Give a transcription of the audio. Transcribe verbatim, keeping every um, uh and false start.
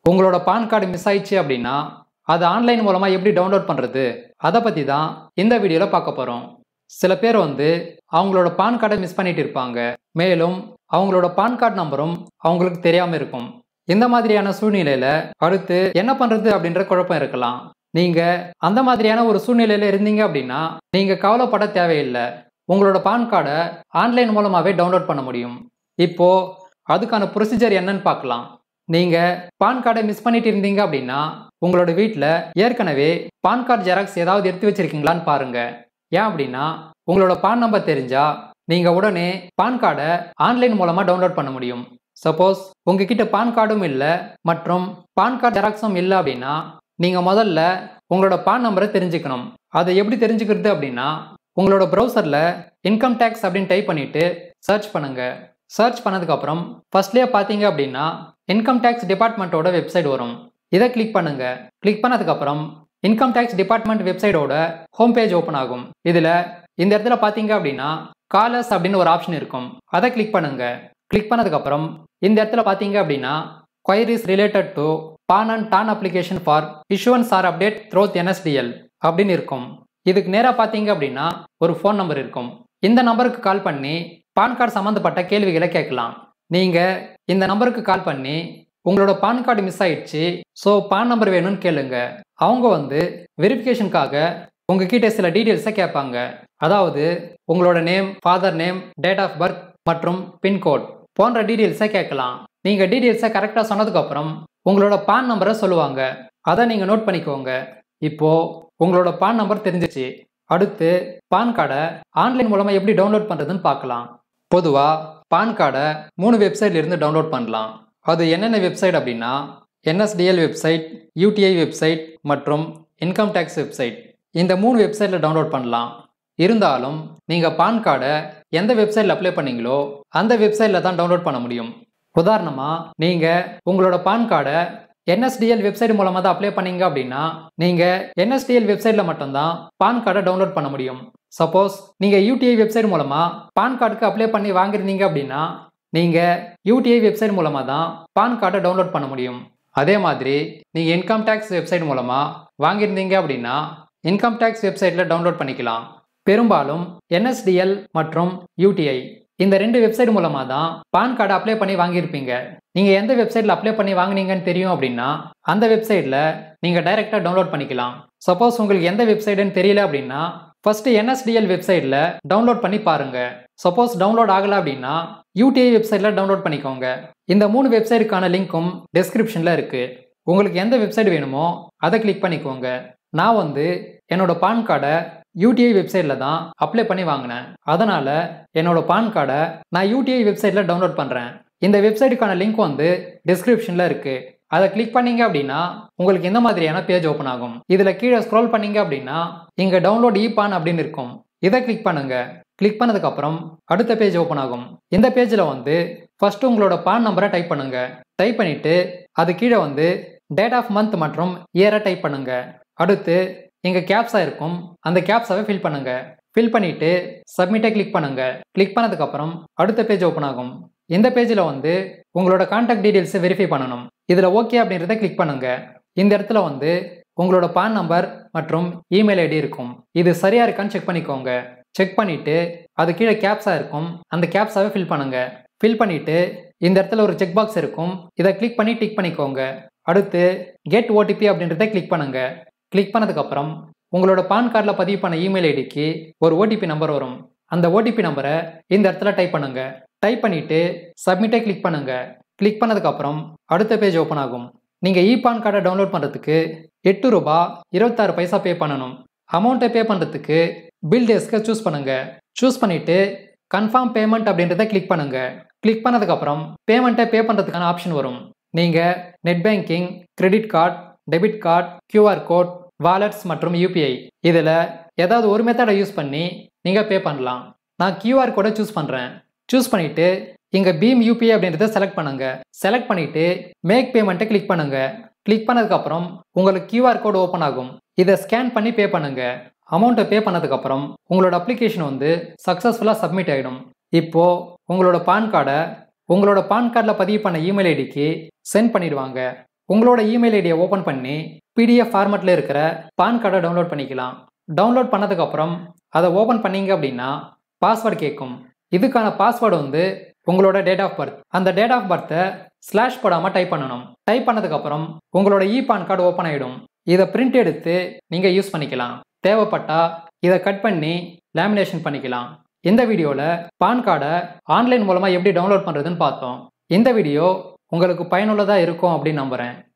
உங்களோட PAN card miss ஆயிடுச்சு அப்படின்னா அது ஆன்லைன் மூலமாக எப்படி டவுன்லோட் பண்ணுறது, அதை பற்றி தான் இந்த வீடியோவில் பார்க்க போகிறோம். சில பேர் வந்து அவங்களோட பான் கார்டை மிஸ் பண்ணிட்டு இருப்பாங்க. மேலும் அவங்களோட பான் கார்டு நம்பரும் அவங்களுக்கு தெரியாமல் இருக்கும். இந்த மாதிரியான சூழ்நிலையில் அடுத்து என்ன பண்ணுறது அப்படின்ற குழப்பம் இருக்கலாம். நீங்கள் அந்த மாதிரியான ஒரு சூழ்நிலையில் இருந்தீங்க அப்படின்னா நீங்கள் கவலைப்பட தேவையில்லை. உங்களோட பான் கார்டை ஆன்லைன் மூலமாகவே டவுன்லோட் பண்ண முடியும். இப்போது அதுக்கான ப்ரொசீஜர் என்னன்னு பார்க்கலாம். நீங்கள் பான் கார்டை மிஸ் பண்ணிட்டு இருந்தீங்க அப்படின்னா உங்களோட வீட்டில் ஏற்கனவே பான் கார்டு ஜெராக்ஸ் ஏதாவது எடுத்து வச்சிருக்கீங்களான்னு பாருங்க. ஏன் அப்படின்னா உங்களோட பான் நம்பர் தெரிஞ்சா நீங்கள் உடனே பான் கார்டை ஆன்லைன் மூலமாக டவுன்லோட் பண்ண முடியும். சப்போஸ் உங்ககிட்ட பான் கார்டும் இல்லை மற்றும் பான் கார்டு ஜெராக்ஸும் இல்லை அப்படின்னா நீங்கள் முதல்ல உங்களோட பான் நம்பரை தெரிஞ்சுக்கணும். அதை எப்படி தெரிஞ்சுக்கிறது அப்படின்னா உங்களோட ப்ரௌசரில் இன்கம் டேக்ஸ் அப்படின்னு டைப் பண்ணிட்டு சர்ச் பண்ணுங்க. சர்ச் பண்ணதுக்கப்புறம் ஃபர்ஸ்ட்லேயே பார்த்தீங்க அப்படின்னா இன்கம் டேக்ஸ் டிபார்ட்மெண்ட்டோட வெப்சைட் வரும். இதை கிளிக் பண்ணுங்க. கிளிக் பண்ணதுக்கப்புறம் இன்கம் டேக்ஸ் டிபார்ட்மெண்ட் வெப்சைட்டோட ஹோம் பேஜ் ஓப்பன் ஆகும். இதில் இந்த இடத்துல பார்த்தீங்க அப்படின்னா காலர்ஸ் அப்படின்னு ஒரு ஆப்ஷன் இருக்கும். அதை கிளிக் பண்ணுங்க. கிளிக் பண்ணதுக்கப்புறம் இந்த இடத்துல பார்த்தீங்க அப்படின்னா queries related to PAN and TAN application for issuance or update through N S D L அப்படின்னு இருக்கும். இதுக்கு நேராக பார்த்தீங்க அப்படின்னா ஒரு ஃபோன் நம்பர் இருக்கும். இந்த நம்பருக்கு கால் பண்ணி பான் கார்டு சம்மந்தப்பட்ட கேள்விகளை கேட்கலாம். நீங்கள் இந்த நம்பருக்கு கால் பண்ணி உங்களோட பான் கார்டு மிஸ் ஆயிடுச்சு, ஸோ பான் நம்பர் வேணும்னு கேளுங்க. அவங்க வந்து வெரிஃபிகேஷனுக்காக உங்ககிட்ட சில டீட்டெயில்ஸை கேட்பாங்க. அதாவது உங்களோட name, father name, date of birth மற்றும் பின்கோட் போன்ற டீட்டெயில்ஸை கேட்கலாம். நீங்கள் டீட்டெயில்ஸை கரெக்டாக சொன்னதுக்கப்புறம் உங்களோட பான் நம்பரை சொல்லுவாங்க. அதை நீங்கள் நோட் பண்ணிக்கோங்க. இப்போது உங்களோட பான் நம்பர் தெரிஞ்சிச்சு. அடுத்து பான் கார்டை ஆன்லைன் மூலமாக எப்படி டவுன்லோட் பண்ணுறதுன்னு பார்க்கலாம். பொதுவாக பான் கார்டை மூணு வெப்சைட்ல இருந்து டவுன்லோட் பண்ணலாம். அது என்னென்ன வெப்சைட் அப்படின்னா N S D L website, U T I website மற்றும் இன்கம் டேக்ஸ் வெப்சைட். இந்த மூணு வெப்சைட்டில் டவுன்லோட் பண்ணலாம். இருந்தாலும் நீங்கள் பான் கார்டை எந்த வெப்சைட்டில் அப்ளை பண்ணீங்களோ அந்த வெப்சைட்டில் தான் டவுன்லோட் பண்ண முடியும். உதாரணமாக நீங்கள் உங்களோட பான் கார்டை N S D L website மூலமாக தான் அப்ளை பண்ணீங்க அப்படின்னா நீங்கள் என் எஸ் டி எல் வெப்சைட்டில் மட்டும்தான் பான் கார்டை டவுன்லோட் பண்ண முடியும். சப்போஸ் நீங்கள் யூ டி ஐ வெப்சைட் மூலமாக பான் கார்டுக்கு அப்ளை பண்ணி வாங்கிருந்தீங்க அப்படின்னா நீங்கள் யூ டி ஐ வெப்சைட் மூலமாக தான் பான் கார்டை டவுன்லோட் பண்ண முடியும். அதே மாதிரி நீங்கள் இன்கம் டேக்ஸ் வெப்சைட் மூலமாக வாங்கியிருந்தீங்க அப்படின்னா இன்கம் டேக்ஸ் வெப்சைட்டில் டவுன்லோட் பண்ணிக்கலாம். பெரும்பாலும் என் எஸ் டி எல் மற்றும் யூ டி ஐ இந்த ரெண்டு வெப்சைட் மூலமாக தான் பான் கார்டை அப்ளை பண்ணி வாங்கியிருப்பீங்க. நீங்கள் எந்த வெப்சைட்டில் அப்ளை பண்ணி வாங்கினீங்கன்னு தெரியும் அப்படின்னா அந்த வெப்சைட்டில் நீங்கள் டைரெக்டாக டவுன்லோட் பண்ணிக்கலாம். சப்போஸ் உங்களுக்கு எந்த வெப்சைட்டுன்னு தெரியல அப்படின்னா first N S D L வெப்சைட்டில் டவுன்லோட் பண்ணி பாருங்க. சப்போஸ் டவுன்லோட் ஆகலை அப்படின்னா யூ டி ஐ வெப்சைட்டில் டவுன்லோட் பண்ணிக்கோங்க. இந்த மூணு வெப்சைட்டுக்கான லிங்க்கும் டிஸ்கிரிப்ஷனில் இருக்குது. உங்களுக்கு எந்த வெப்சைட் வேணுமோ அதை கிளிக் பண்ணிக்கோங்க. நான் வந்து என்னோட பான் கார்டை யூ டி ஐ வெப்சைட்டில் தான் அப்ளை பண்ணி வாங்கினேன். அதனால் என்னோட பான் கார்டை நான் யூ டி ஐ வெப்சைட்டில் டவுன்லோட் பண்ணுறேன். இந்த வெப்சைட்டுக்கான லிங்க் வந்து டிஸ்கிரிப்ஷனில் இருக்குது. அதை கிளிக் பண்ணீங்க அப்படின்னா உங்களுக்கு இந்த மாதிரியான பேஜ் ஓப்பன் ஆகும். இதில் கீழே ஸ்க்ரோல் பண்ணீங்க அப்படின்னா இங்கே டவுன்லோட் இ பான் அப்படின்னு இருக்கும். இதை கிளிக் பண்ணுங்க. கிளிக் பண்ணதுக்கப்புறம் அடுத்த பேஜ் ஓப்பன் ஆகும். இந்த பேஜில் வந்து ஃபர்ஸ்ட் உங்களோட பான் நம்பரை டைப் பண்ணுங்க. டைப் பண்ணிட்டு அது கீழே வந்து டேட் ஆஃப் மந்த் மற்றும் இயரை டைப் பண்ணுங்க. அடுத்து இங்கே கேப்ஸா இருக்கும். அந்த கேப்ஸாவை ஃபில் பண்ணுங்க. ஃபில் பண்ணிட்டு சப்மிட்டை கிளிக் பண்ணுங்க. கிளிக் பண்ணதுக்கப்புறம் அடுத்த பேஜ் ஓப்பன் ஆகும். இந்த பேஜில் வந்து உங்களோட கான்டாக்ட் டீடைல்ஸை வெரிஃபை பண்ணணும். இதில் ஓகே அப்படின்றத கிளிக் பண்ணுங்க. இந்த இடத்துல வந்து உங்களோட பான் நம்பர் மற்றும் இமெயில் ஐடி இருக்கும். இது சரியா இருக்கான்னு செக் பண்ணிக்கோங்க. செக் பண்ணிட்டு அது கீழே கேப்ஸா இருக்கும். அந்த கேப்ஸாவை ஃபில் பண்ணுங்க. ஃபில் பண்ணிட்டு இந்த இடத்துல ஒரு செக் பாக்ஸ் இருக்கும். இதை கிளிக் பண்ணி டிக் பண்ணிக்கோங்க. அடுத்து கெட் ஓடிபி அப்படின்றத கிளிக் பண்ணுங்க. கிளிக் பண்ணதுக்கப்புறம் உங்களோட பான் கார்டில் பதிவு பண்ண இமெயில் ஐடிக்கு ஒரு ஓடிபி நம்பர் வரும். அந்த ஓடிபி நம்பரை இந்த இடத்துல டைப் பண்ணுங்க. டைப் பண்ணிட்டு சப்மிட்டை கிளிக் பண்ணுங்க. கிளிக் பண்ணதுக்கப்புறம் அடுத்த பேஜ் ஓப்பன் ஆகும். நீங்கள் இ பான் கார்டை டவுன்லோட் பண்ணுறதுக்கு எட்டு ரூபா இருபத்தாறு பைசா பே பண்ணணும். அமௌண்ட்டை பே பண்ணுறதுக்கு பில் டெஸ்க்கை சூஸ் பண்ணுங்க. சூஸ் பண்ணிட்டு கன்ஃபார்ம் பேமெண்ட் அப்படின்றத கிளிக் பண்ணுங்க. கிளிக் பண்ணதுக்கப்புறம் பேமெண்ட்டை பே பண்ணுறதுக்கான ஆப்ஷன் வரும். நீங்கள் net banking, credit card, debit card, QR code, wallets மற்றும் யூ பி ஐ இதில் ஏதாவது ஒரு மெத்தடை யூஸ் பண்ணி நீங்கள் பே பண்ணலாம். நான் கியூஆர் கோடை சூஸ் பண்ணுறேன். சூஸ் பண்ணிவிட்டு இங்கே பீம் யூ பி ஐ அப்படின்றத செலக்ட் பண்ணுங்க. செலக்ட் பண்ணிவிட்டு மேக் பேமெண்ட்டை கிளிக் பண்ணுங்க. கிளிக் பண்ணதுக்கப்புறம் உங்களுக்கு கியூஆர் கோடு ஓப்பன் ஆகும். இதை ஸ்கேன் பண்ணி பே பண்ணுங்க. அமௌண்ட்டை பே பண்ணதுக்கப்புறம் உங்களோட அப்ளிகேஷன் வந்து சக்ஸஸ்ஃபுல்லாக சப்மிட் ஆகிடும். இப்போது உங்களோட பான் கார்டை உங்களோட பான் கார்டில் பதிவு பண்ண இமெயில் ஐடிக்கு சென்ட் பண்ணிடுவாங்க. உங்களோட இமெயில் ஐடியை ஓப்பன் பண்ணி பிடிஎஃப் ஃபார்மேட்டில் இருக்கிற பான் கார்டை டவுன்லோட் பண்ணிக்கலாம். டவுன்லோட் பண்ணதுக்கப்புறம் அதை ஓப்பன் பண்ணீங்க அப்படின்னா பாஸ்வேர்டு கேட்கும். இதுக்கான பாஸ்வேர்டு வந்து உங்களோட டேட் ஆஃப் பர்த். அந்த டேட் ஆஃப் பர்த்தை ஸ்லாஷ் போடாமல் டைப் பண்ணணும். டைப் பண்ணதுக்கப்புறம் உங்களோட இ பான் கார்டு ஓப்பன் ஆகிடும். இதை பிரிண்ட் எடுத்து நீங்கள் யூஸ் பண்ணிக்கலாம். தேவைப்பட்டா இதை கட் பண்ணி லேமினேஷன் பண்ணிக்கலாம். இந்த வீடியோவில் பான் கார்டை ஆன்லைன் மூலமாக எப்படி டவுன்லோட் பண்ணுறதுன்னு பார்த்தோம். இந்த வீடியோ உங்களுக்கு பயனுள்ளதாக இருக்கும் அப்படின்னு நம்புகிறேன்.